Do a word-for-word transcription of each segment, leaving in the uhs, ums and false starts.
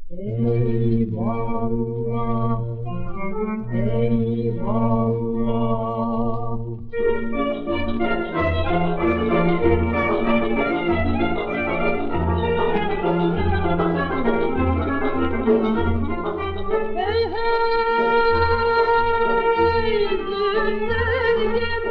Eyvallah, eyvallah. Hey hey, günlerdir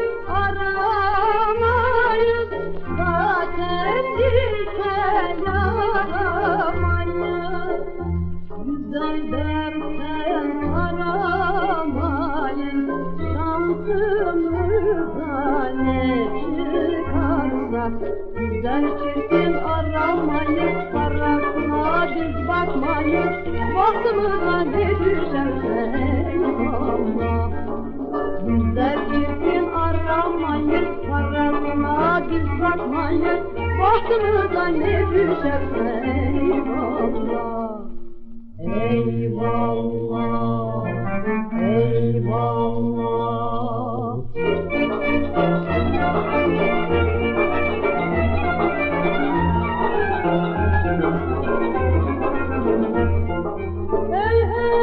aramayız, zaten ilkel yaramayız. Güzel dersen aramayın, şansımıza ne çıkarsa. Güzel çirkin aramayın, parasına düz bakmayın, bahtımıza ne düşerse eyvallah. Güzel çirkin aramayın, parasına düz bakmayın, bahtımıza ne düşerse eyvallah. Eyvallah, eyvallah. Hey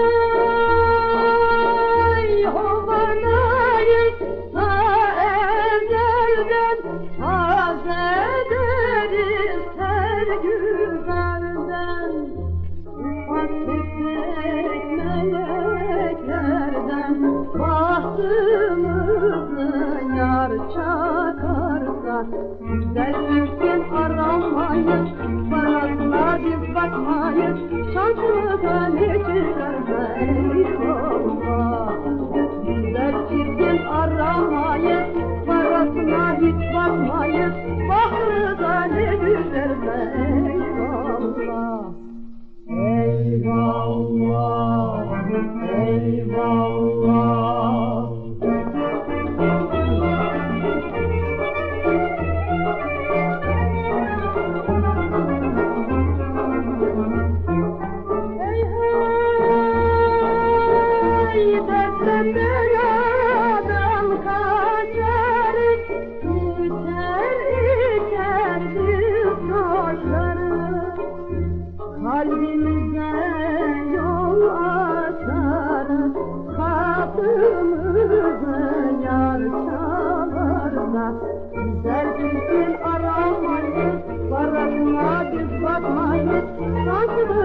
hey, hovanayız ta ezelden, haz ederiz her güzelden. Ufak tefek meleklerden bahtımızı yar çakarsa. Güzel çirkin aramayın, parasına biz bakmayın, şansımıza ne çıkarsa eyvallah. Güzel çirkin aramayın, parasına hiç bakmayın, bahtımıza ne düşerse eyvallah. Eyvallah, eyvallah. Hey hey, dertten beladan kaçarız, içer içer biz koşarız. Kalbimize yol açarız, kapımızı yar çalarsa. Güzel çirkin aramayız, parasına biz bakmayız, şansımıza